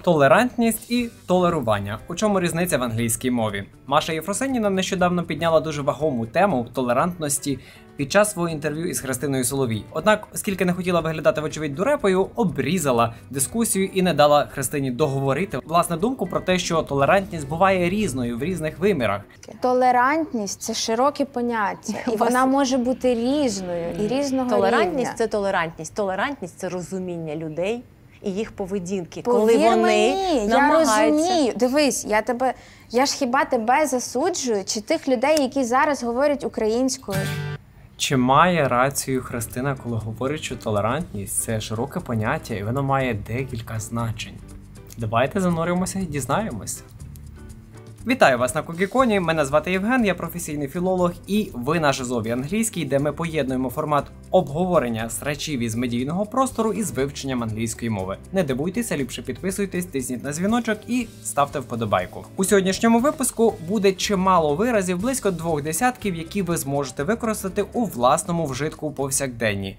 Толерантність і толерування. У чому різниця в англійській мові? Маша Єфросиніна нещодавно підняла дуже вагому тему толерантності під час свого інтерв'ю із Христиною Соловій. Однак, оскільки не хотіла виглядати, вочевидь, дурепою, обрізала дискусію і не дала Христині договорити власне думку про те, що толерантність буває різною в різних вимірах. Толерантність – це широке поняття, і вона може бути різною і різного Толерантність рівня. – це толерантність. Толерантність – це розуміння людей і їх поведінки, Повір коли вони мені, намагаються... Я розумію. Дивись, я ж хіба тебе засуджую, чи тих людей, які зараз говорять українською? Чи має рацію Христина, коли говорить, що толерантність – це широке поняття і воно має декілька значень? Давайте зануримося і дізнаємося. Вітаю вас на Кукіконі, мене звати Євген, я професійний філолог і ви на Жизові англійській, де ми поєднуємо формат обговорення срачів із медійного простору із вивченням англійської мови. Не дивуйтеся, ліпше підписуйтесь, тисніть на дзвіночок і ставте вподобайку. У сьогоднішньому випуску буде чимало виразів, близько 2 десятків, які ви зможете використати у власному вжитку повсякденні.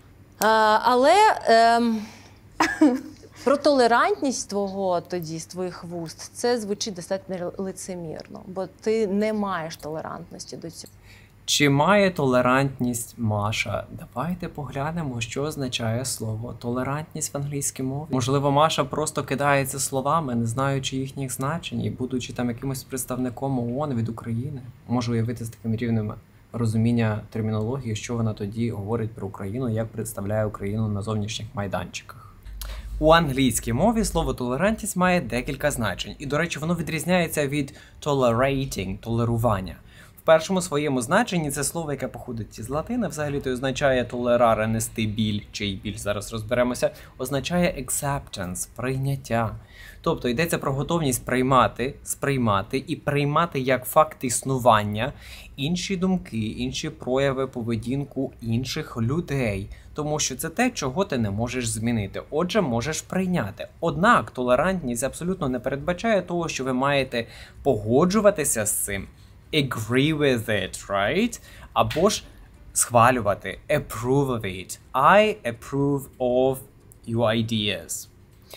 Про толерантність з твоїх вуст, це звучить достатньо лицемірно, бо ти не маєш толерантності до цього. Чи має толерантність Маша? Давайте поглянемо, що означає слово толерантність в англійській мові. Можливо, Маша просто кидається словами, не знаючи їхніх значень, і будучи там якимось представником ООН від України. Можу уявити з таким рівнем розуміння термінології, що вона тоді говорить про Україну, як представляє Україну на зовнішніх майданчиках. У англійській мові слово толерантність має декілька значень. І, до речі, воно відрізняється від tolerating – толерування. В першому своєму значенні це слово, яке походить із латини, взагалі-то означає толераре – нести біль, чий біль, зараз розберемося, означає acceptance – прийняття. Тобто йдеться про готовність приймати, сприймати і приймати як факт існування інші думки, інші прояви, поведінку інших людей. Тому що це те, чого ти не можеш змінити. Отже, можеш прийняти. Однак толерантність абсолютно не передбачає того, що ви маєте погоджуватися з цим. Agree with it, right? Або ж схвалювати. Approve of it. I approve of your ideas.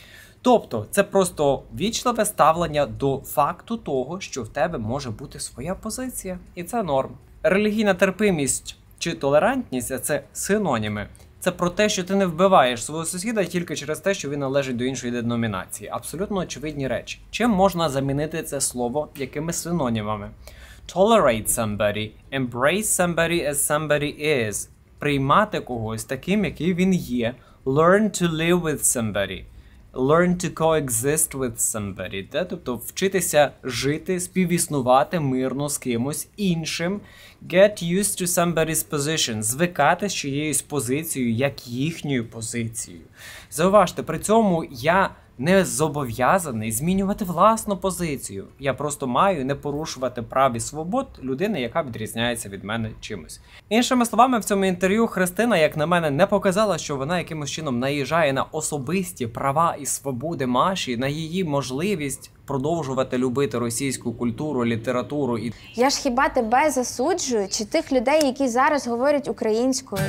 Тобто, це просто вічливе ставлення до факту того, що в тебе може бути своя позиція. І це норм. Релігійна терпимість чи толерантність – це синоніми. Це про те, що ти не вбиваєш свого сусіда тільки через те, що він належить до іншої деномінації. Абсолютно очевидні речі. Чим можна замінити це слово? Якими синонімами? Tolerate somebody, embrace somebody as somebody is. Приймати когось таким, який він є. Learn to live with somebody. Learn to coexist with somebody. Тобто вчитися жити, співіснувати мирно з кимось іншим. Get used to somebody's position. Звикати з чиєюсь позицією, як їхньою позицією. Зауважте, при цьому я не зобов'язаний змінювати власну позицію. Я просто маю не порушувати прав і свобод людини, яка відрізняється від мене чимось. Іншими словами, в цьому інтерв'ю Христина, як на мене, не показала, що вона якимось чином наїжджає на особисті права і свободи Маші, на її можливість продовжувати любити російську культуру, літературу. Я ж хіба тебе засуджую, чи тих людей, які зараз говорять українською?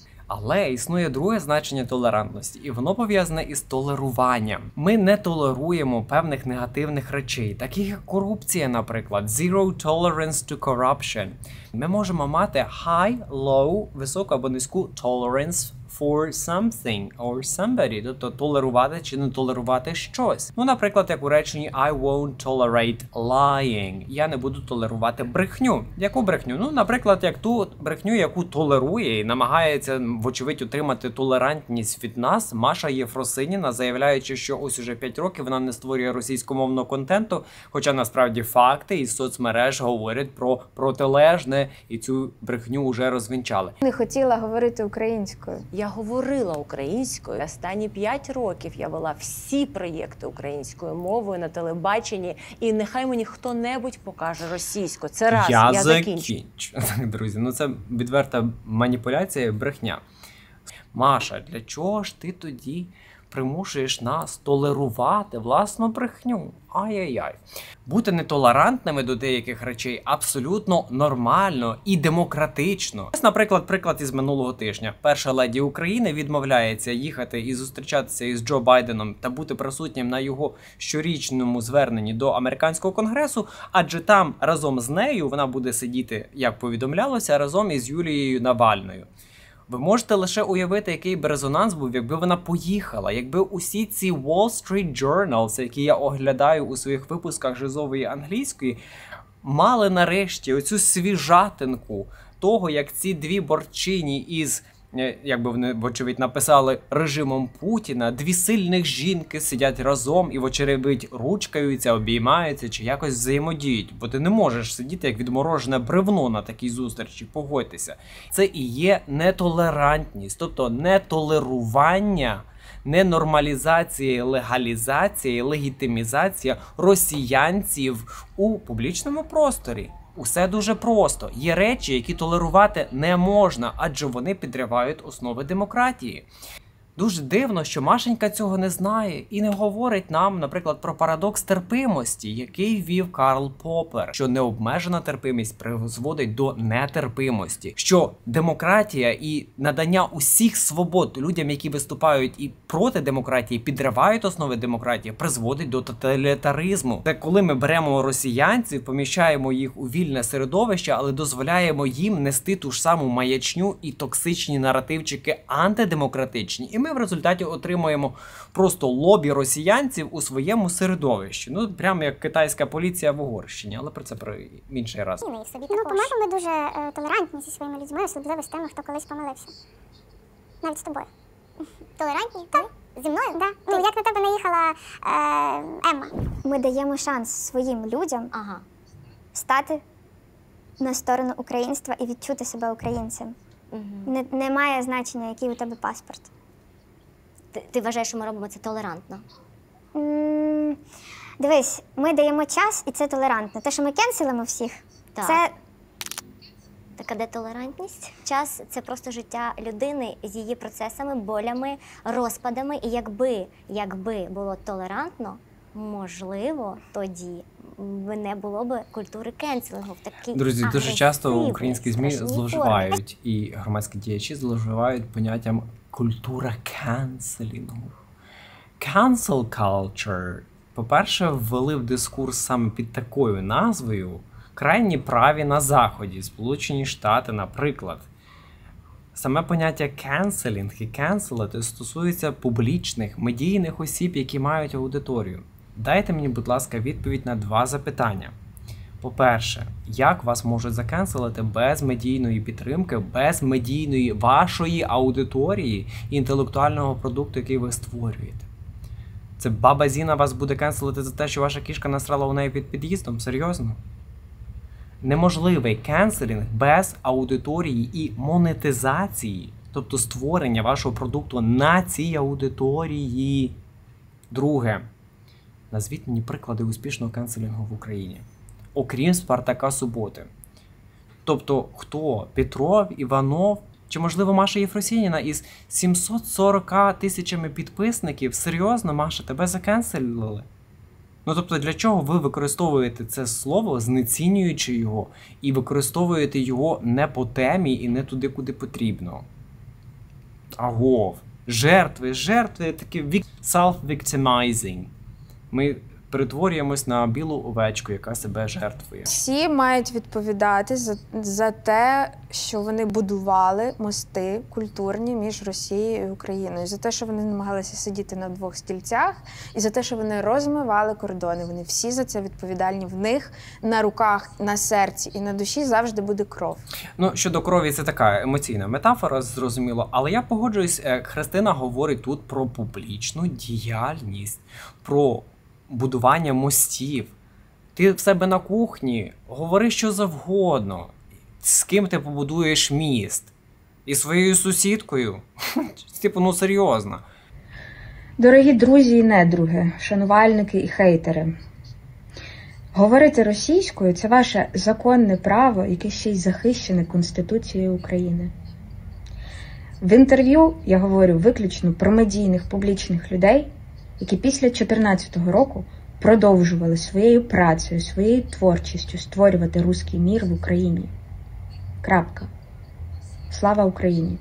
Але існує друге значення толерантності, і воно пов'язане із толеруванням. Ми не толеруємо певних негативних речей, таких як корупція, наприклад, zero tolerance to corruption. Ми можемо мати high, low, високу або низьку tolerance for something or somebody, тобто толерувати чи не толерувати щось. Ну, наприклад, як у реченні I won't tolerate lying. Я не буду толерувати брехню. Яку брехню? Ну, наприклад, як ту брехню, яку толерує і намагається, вочевидь, отримати толерантність від нас Маша Єфросиніна, заявляючи, що ось уже 5 років вона не створює російськомовного контенту, хоча насправді факти із соцмереж говорять про протилежне і цю брехню вже розвінчали. Не хотіла говорити українською. Я говорила українською. Останні 5 років я вела всі проєкти українською мовою на телебаченні, і нехай мені хто-небудь покаже російською. Це раз, я закінчу. Друзі, ну це відверта маніпуляція і брехня. Маша, для чого ж ти тоді примушуєш нас толерувати власну брехню. Ай-яй-яй. Бути нетолерантними до деяких речей абсолютно нормально і демократично. Ось, наприклад, приклад із минулого тижня. Перша леді України відмовляється їхати і зустрічатися із Джо Байденом та бути присутнім на його щорічному зверненні до американського конгресу, адже там разом з нею вона буде сидіти, як повідомлялося, разом із Юлією Навальною. Ви можете лише уявити, який би резонанс був, якби вона поїхала, якби усі ці Wall Street Journals, які я оглядаю у своїх випусках жизової англійської, мали нарешті оцю свіжатинку того, як ці дві борчині із, як би вони, вочевидь, написали, режимом Путіна, дві сильних жінки сидять разом і, вочевидь, ручкаються, обіймаються чи якось взаємодіють. Бо ти не можеш сидіти як відморожене бревно на такій зустрічі, погодьтеся. Це і є нетолерантність, тобто нетолерування, ненормалізація, легалізація, легітимізація росіянців у публічному просторі. Усе дуже просто. Є речі, які толерувати не можна, адже вони підривають основи демократії. Дуже дивно, що Машенька цього не знає і не говорить нам, наприклад, про парадокс терпимості, який ввів Карл Поппер, що необмежена терпимість призводить до нетерпимості, що демократія і надання усіх свобод людям, які виступають і проти демократії, підривають основи демократії, призводить до тоталітаризму. Це коли ми беремо росіянців, поміщаємо їх у вільне середовище, але дозволяємо їм нести ту ж саму маячню і токсичні наративчики антидемократичні. І ми в результаті отримуємо просто лобі росіянців у своєму середовищі. Ну, прямо як китайська поліція в Угорщині, але про це про інший раз. По-моєму, ми дуже толерантні зі своїми людьми, особливо з тими, хто колись помилився. Навіть з тобою. Толерантні? Так. Зі мною? Так. Ну, як на тебе наїхала Емма. Ми даємо шанс своїм людям стати на сторону українства і відчути себе українцем. Немає значення, який у тебе паспорт. Ти вважаєш, що ми робимо це толерантно? Дивись, ми даємо час, і це толерантно. Те, що ми кенселимо всіх, Так. це... Так, а де толерантність? Час – це просто життя людини з її процесами, болями, розпадами. І якби було толерантно, можливо, тоді не було б культури кенселінгу в такій Друзі, дуже часто українські ЗМІ страшній зловживають, і громадські діячі зловживають поняттям культура кенселінгу. Cancel culture, по-перше, ввели в дискурс саме під такою назвою крайні праві на Заході, Сполучені Штати, наприклад. Саме поняття «кенселінг» і «кенселити» стосується публічних, медійних осіб, які мають аудиторію. Дайте мені, будь ласка, відповідь на два запитання. По-перше, як вас можуть закенселити без медійної підтримки, без медійної вашої аудиторії і інтелектуального продукту, який ви створюєте? Це баба Зіна вас буде кенселити за те, що ваша кішка насрала у неї під під'їздом? Серйозно? Неможливий кенселінг без аудиторії і монетизації, тобто створення вашого продукту на цій аудиторії. Друге. Назвіть мені приклади успішного кенселінгу в Україні. Окрім Спартака Суботи. Тобто, хто? Петров, Іванов, чи, можливо, Маша Єфросініна із 740 тисячами підписників? Серйозно, Маша, тебе закенселили? Ну, тобто, для чого ви використовуєте це слово, знецінюючи його, і використовуєте його не по темі і не туди, куди потрібно? Агов. Жертви, такі self-victimizing. Ми перетворюємось на білу овечку, яка себе жертвує. Всі мають відповідати за те, що вони будували мости культурні між Росією і Україною. За те, що вони намагалися сидіти на двох стільцях, і за те, що вони розмивали кордони. Вони всі за це відповідальні. В них на руках, на серці і на душі завжди буде кров. Ну, щодо крові, це така емоційна метафора, зрозуміло. Але я погоджуюсь, Христина говорить тут про публічну діяльність, про будування мостів. Ти в себе на кухні говори що завгодно. З ким ти побудуєш міст? І своєю сусідкою? Типу, ну серйозно. Дорогі друзі і недруги, шанувальники і хейтери. Говорити російською – це ваше законне право, яке ще й захищене Конституцією України. В інтерв'ю я говорю виключно про медійних публічних людей, які після 2014 року продовжували своєю працею, своєю творчістю створювати руський мір в Україні. Крапка. Слава Україні!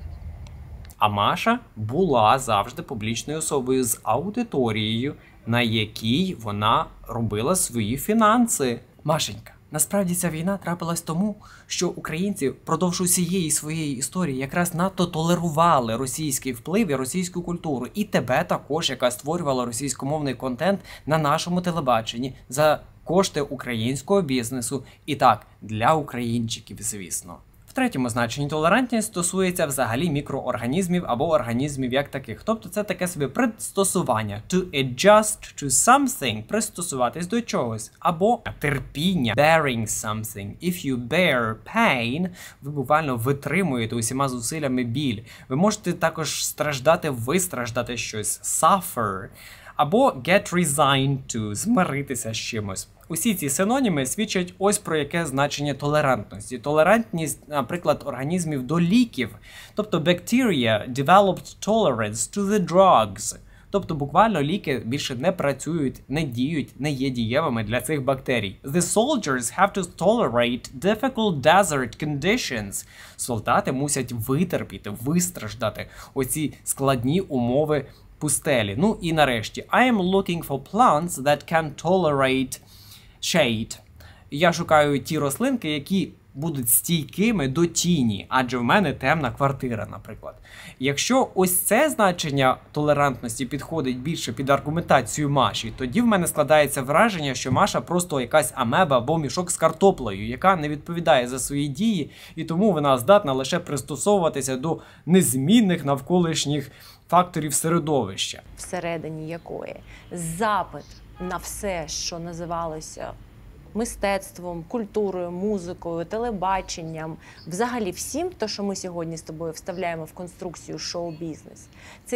А Маша була завжди публічною особою з аудиторією, на якій вона робила свої фінанси. Машенька, насправді ця війна трапилась тому, що українці впродовж усієї своєї історії якраз надто толерували російський вплив і російську культуру. І тебе також, яка створювала російськомовний контент на нашому телебаченні за кошти українського бізнесу. І так, для українчиків, звісно. В третьому значенні толерантність стосується взагалі мікроорганізмів або організмів як таких. Тобто це таке собі пристосування. To adjust to something. Пристосуватись до чогось. Або терпіння. Bearing something. If you bear pain, ви буквально витримуєте усіма зусиллями біль. Ви можете також страждати, вистраждати щось. Suffer. Або get resigned to. Змиритися з чимось. Усі ці синоніми свідчать ось про яке значення толерантності. Толерантність, наприклад, організмів до ліків. Тобто bacteria developed tolerance to the drugs. Тобто буквально ліки більше не працюють, не діють, не є дієвими для цих бактерій. The soldiers have to tolerate difficult desert conditions. Солдати мусять витерпіти, вистраждати оці складні умови пустелі. Ну і нарешті, I am looking for plants that can tolerate shade. Я шукаю ті рослинки, які будуть стійкими до тіні, адже в мене темна квартира, наприклад. Якщо ось це значення толерантності підходить більше під аргументацію Маші, тоді в мене складається враження, що Маша просто якась амеба або мішок з картоплею, яка не відповідає за свої дії, і тому вона здатна лише пристосовуватися до незмінних навколишніх факторів середовища. Всередині якої запит на все, що називалося мистецтвом, культурою, музикою, телебаченням, взагалі всім, то, що ми сьогодні з тобою вставляємо в конструкцію шоу-бізнес.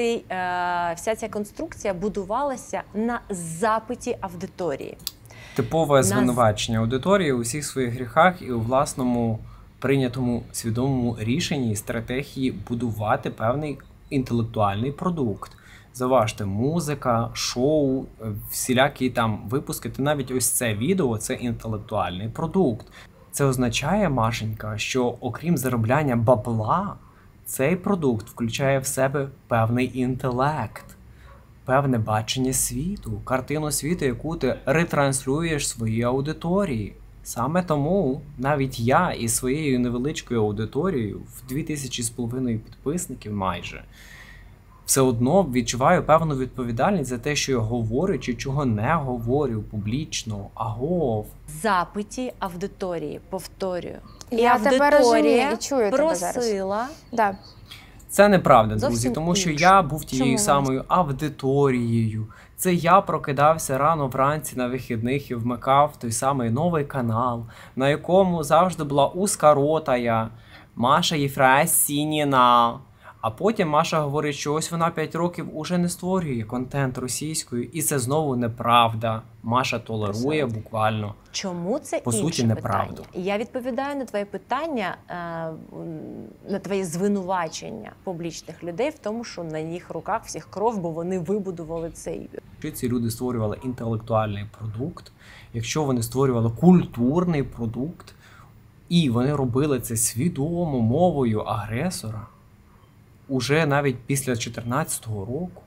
Вся ця конструкція будувалася на запиті аудиторії. Типове звинувачення аудиторії у всіх своїх гріхах і у власному прийнятому свідомому рішенні і стратегії будувати певний інтелектуальний продукт. Заважте, музика, шоу, всілякі там випуски, та навіть ось це відео – це інтелектуальний продукт. Це означає, Машенька, що окрім заробляння бабла, цей продукт включає в себе певний інтелект, певне бачення світу, картину світу, яку ти ретранслюєш своїй аудиторії. Саме тому навіть я із своєю невеличкою аудиторією в 2500 підписників майже все одно відчуваю певну відповідальність за те, що я говорю чи чого не говорю публічно. Агов. Запиті аудиторії, повторюю. Я тебе розумію і чую тебе зараз. Просила. Да. Це неправда, друзі, Зовсім тому що інше. я був тією Чому самою аудиторією. Це я прокидався рано вранці на вихідних і вмикав той самий новий канал, на якому завжди була узкоротая Маша Єфросініна. А потім Маша говорить, що ось вона 5 років уже не створює контент російською, і це знову неправда. Маша толерує буквально. Чому це По суті, інше неправду. питання? Я відповідаю на твоє питання, на твоє звинувачення публічних людей в тому, що на їх руках всіх кров, бо вони вибудували цей. Якщо ці люди створювали інтелектуальний продукт, якщо вони створювали культурний продукт, і вони робили це свідомо мовою агресора, уже навіть після 2014 року,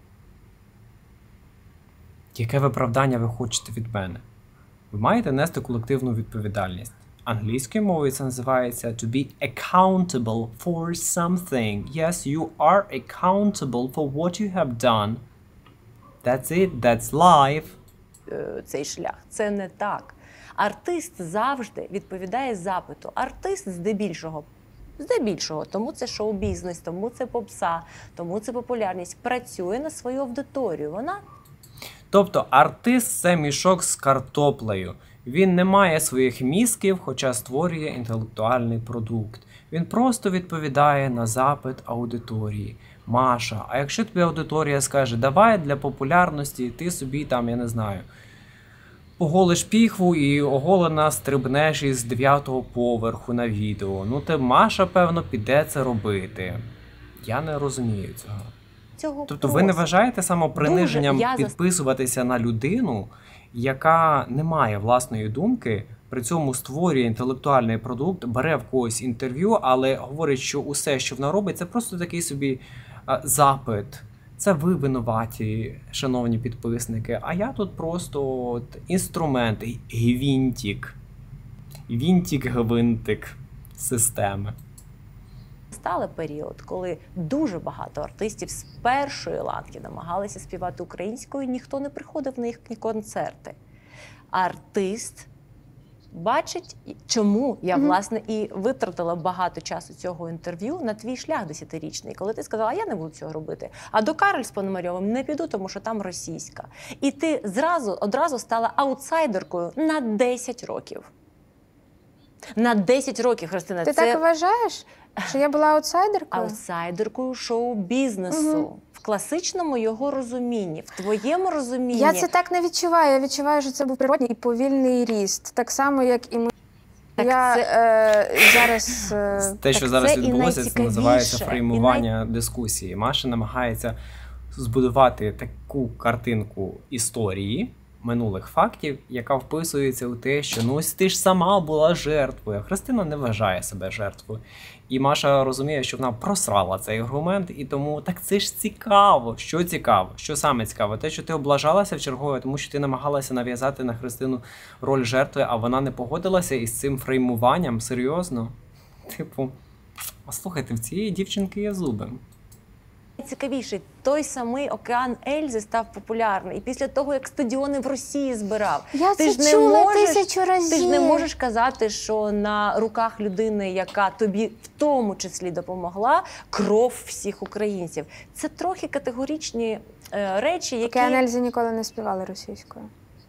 яке виправдання ви хочете від мене? Ви маєте нести колективну відповідальність. Англійською мовою це називається to be accountable for something. Yes, you are accountable for what you have done. That's it, that's life. Цей шлях. Це не так. Артист завжди відповідає запиту. Артист здебільшого, тому це шоу-бізнес, тому це попса, тому це популярність, працює на свою аудиторію. Вона Тобто артист – це мішок з картоплею. Він не має своїх мізків, хоча створює інтелектуальний продукт. Він просто відповідає на запит аудиторії. Маша, а якщо тобі аудиторія скаже, давай для популярності ти собі там, я не знаю, поголиш піхву і оголена стрибнеш із 9-го поверху на відео. Ну, Маша, певно, піде це робити. Я не розумію цього. Цього Тобто ви не просто. вважаєте самоприниженням Дуже. підписуватися на людину, яка не має власної думки, при цьому створює інтелектуальний продукт, бере в когось інтерв'ю, але говорить, що усе, що вона робить, це просто такий собі запит. Це ви винуваті, шановні підписники, а я тут просто інструмент, гвинтик. Вінтик-гвинтик системи. Стали період, коли дуже багато артистів з першої ланки намагалися співати українською, ніхто не приходив на їхні концерти. Артист бачить, чому я, власне, і витратила багато часу цього інтерв'ю на твій шлях 10-річний, коли ти сказала, я не буду цього робити, а до Карель з Пономарьовим не піду, тому що там російська. І ти одразу стала аутсайдеркою на 10 років. На 10 років, Христина, Ти це так вважаєш, що я була аутсайдеркою? аутсайдеркою шоу-бізнесу. В класичному його розумінні, в твоєму розумінні. Я це так не відчуваю. Я відчуваю, що це був природній і повільний ріст. Так само, як і ми. Так Я зараз... Те, що Так зараз це і відбулося, це найцікавіше, називається і фреймування дискусії. Маша намагається збудувати таку картинку історії, минулих фактів, яка вписується у те, що ну ось ти ж сама була жертвою. Христина не вважає себе жертвою. І Маша розуміє, що вона просрала цей аргумент, і тому так це ж цікаво. Що цікаво? Що саме цікаво? Те, що ти облажалася в чергове, тому що ти намагалася нав'язати на Христину роль жертви, а вона не погодилася із цим фреймуванням? Серйозно? Типу, а слухайте, в цієї дівчинки є зуби. Найцікавіший, той самий океан Ельзи став популярний. І після того, як стадіони в Росії збирав. Я ти це ж чула не можеш, 1000 разів. Ти ж не можеш казати, що на руках людини, яка тобі в тому числі допомогла, кров всіх українців. Це трохи категоричні речі, які... Океан Ельзи ніколи не співали російською.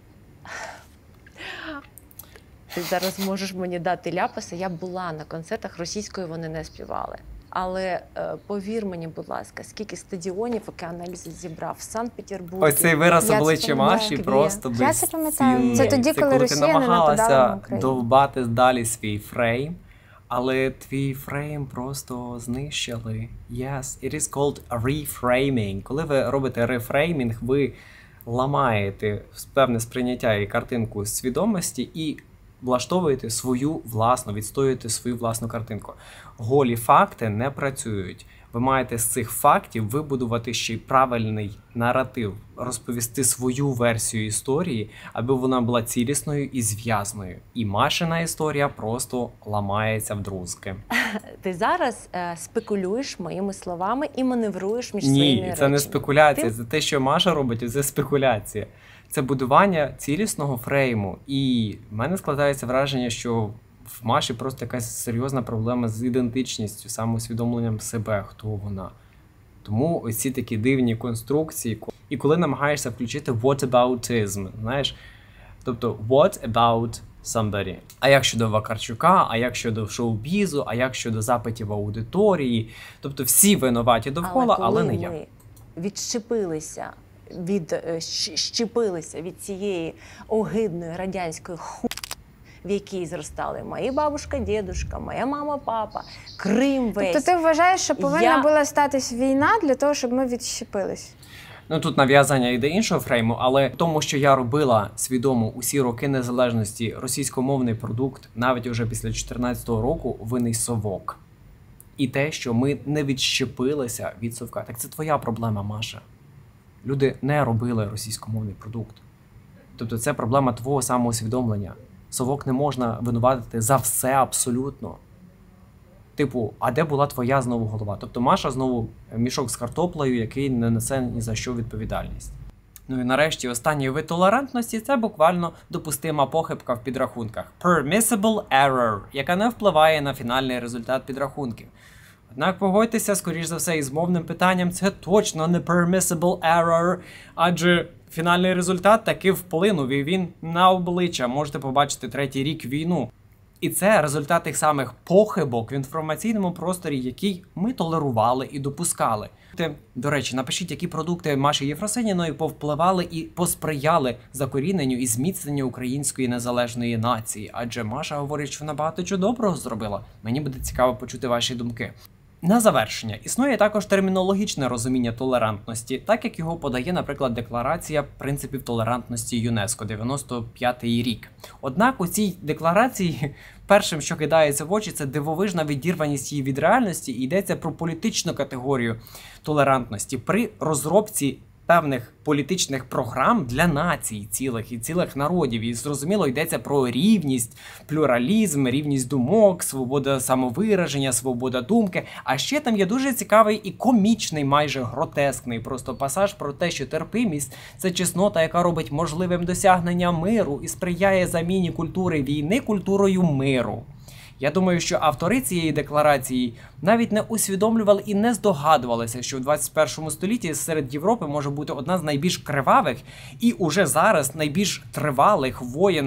Ти зараз можеш мені дати ляпаса. Я була на концертах, російською вони не співали. Але повір мені, будь ласка, скільки стадіонів Океан Ельзи зібрав в Санкт-Петербурзі. Ось цей вираз Я це обличчя пам'ятаю. Маші Москві. просто Я це пам'ятаю. безцінний. Це тоді, коли ти Росія не нападала намагалася на Україну. довбати далі свій фрейм, але твій фрейм просто знищили. Yes, it is called reframing. Коли ви робите рефреймінг, ви ламаєте певне сприйняття і картинку свідомості і влаштовуєте свою власну, відстоюєте свою власну картинку. Голі факти не працюють. Ви маєте з цих фактів вибудувати ще й правильний наратив, розповісти свою версію історії, аби вона була цілісною і зв'язною. І Машина історія просто ламається вдрузки. Ти зараз спекулюєш моїми словами і маневруєш між своїми Ні, речами. це не спекуляція. Ти- Це те, що Маша робить, це спекуляція. Це будування цілісного фрейму. І в мене складається враження, що в Маші просто якась серйозна проблема з ідентичністю, самоусвідомленням себе, хто вона. Тому ось ці такі дивні конструкції. І коли намагаєшся включити whataboutism, знаєш, тобто what about somebody. А як щодо Вакарчука, а як щодо шоу-бізу, а як щодо запитів аудиторії. Тобто всі винуваті довкола, але не я. ми відщепилися від цієї огидної радянської в якій зростали мої бабушка, дідушка, моя мама, папа, Крим весь. Тобто ти вважаєш, що повинна Я- була статись війна для того, щоб ми відщепились? Ну тут нав'язання йде іншого фрейму, але в тому, що я робила свідомо усі роки незалежності російськомовний продукт, навіть уже після 14-го року, винний совок. І те, що ми не відщепилися від совка. Так це твоя проблема, Маша. Люди не робили російськомовний продукт. Тобто це проблема твого самоусвідомлення. Совок не можна винуватити за все абсолютно. Типу, а де була твоя знову голова? Тобто Маша знову мішок з картоплею, який не несе ні за що відповідальність. Ну і нарешті останній вид толерантності – це буквально допустима похибка в підрахунках. Permissible error, яка не впливає на фінальний результат підрахунків. Однак погодьтеся, скоріш за все, із мовним питанням це точно не permissible error, адже фінальний результат таки вплинув, і він на обличчя. Можете побачити 3-й рік війну. І це результат тих самих похибок в інформаційному просторі, який ми толерували і допускали. До речі, напишіть, які продукти Маші Єфросиніної повпливали і посприяли закоріненню і зміцненню української незалежної нації. Адже Маша говорить, що вона багато чого доброго зробила. Мені буде цікаво почути ваші думки. На завершення, існує також термінологічне розуміння толерантності, так як його подає, наприклад, Декларація принципів толерантності ЮНЕСКО 95-й рік. Однак у цій декларації першим, що кидається в очі, це дивовижна відірваність її від реальності, і йдеться про політичну категорію толерантності при розробці певних політичних програм для націй цілих і цілих народів. І, зрозуміло, йдеться про рівність, плюралізм, рівність думок, свобода самовираження, свобода думки. А ще там є дуже цікавий і комічний, майже гротескний просто пасаж про те, що терпимість – це чеснота, яка робить можливим досягнення миру і сприяє заміні культури війни культурою миру. Я думаю, що автори цієї декларації навіть не усвідомлювали і не здогадувалися, що в 21 столітті серед Європи може бути одна з найбільш кривавих і уже зараз найбільш тривалих воєн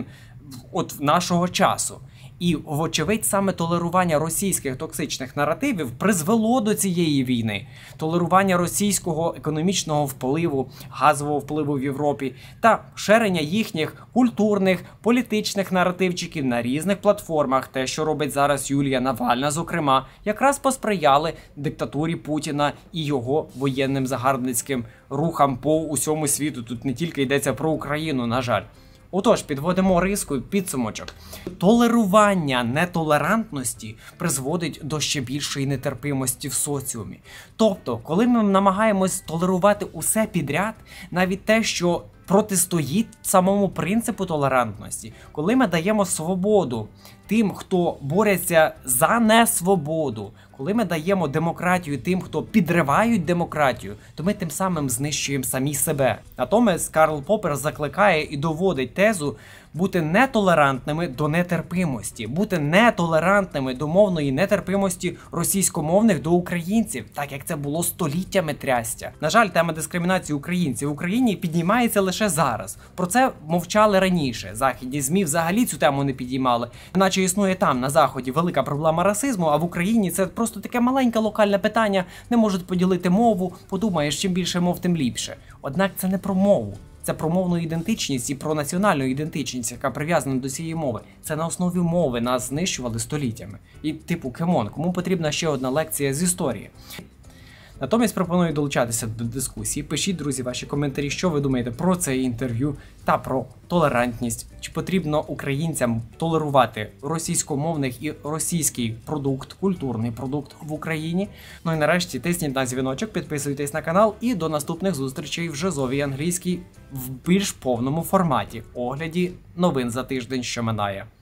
от нашого часу. І, вочевидь, саме толерування російських токсичних наративів призвело до цієї війни. Толерування російського економічного впливу, газового впливу в Європі та ширення їхніх культурних, політичних наративчиків на різних платформах, те, що робить зараз Юлія Навальна, зокрема, якраз посприяли диктатурі Путіна і його воєнним загарбницьким рухам по усьому світу. Тут не тільки йдеться про Україну, на жаль. Отож, підводимо риску, підсумочок. Толерування нетолерантності призводить до ще більшої нетерпимості в соціумі. Тобто, коли ми намагаємось толерувати усе підряд, навіть те, що протистоїть самому принципу толерантності, коли ми даємо свободу тим, хто бореться за несвободу, коли ми даємо демократію тим, хто підривають демократію, то ми тим самим знищуємо самі себе. Натомість Карл Поппер закликає і доводить тезу бути нетолерантними до нетерпимості, бути нетолерантними до мовної нетерпимості російськомовних до українців, так як це було століттями трястя. На жаль, тема дискримінації українців в Україні піднімається лише зараз. Про це мовчали раніше. Західні ЗМІ взагалі цю тему не підіймали. Іначе існує там, на Заході, велика проблема расизму, а в Україні це просто таке маленьке локальне питання, не можуть поділити мову, подумаєш, чим більше мов, тим ліпше. Однак це не про мову. Це про мовну ідентичність і про національну ідентичність, яка прив'язана до цієї мови. Це на основі мови нас знищували століттями. І типу, камон, кому потрібна ще одна лекція з історії? Натомість пропоную долучатися до дискусії. Пишіть, друзі, ваші коментарі, що ви думаєте про це інтерв'ю та про толерантність. Чи потрібно українцям толерувати російськомовних і російський продукт, культурний продукт в Україні? Ну і нарешті тисніть на дзвіночок, підписуйтесь на канал і до наступних зустрічей в Жизовій англійській в більш повному форматі, огляді новин за тиждень, що минає.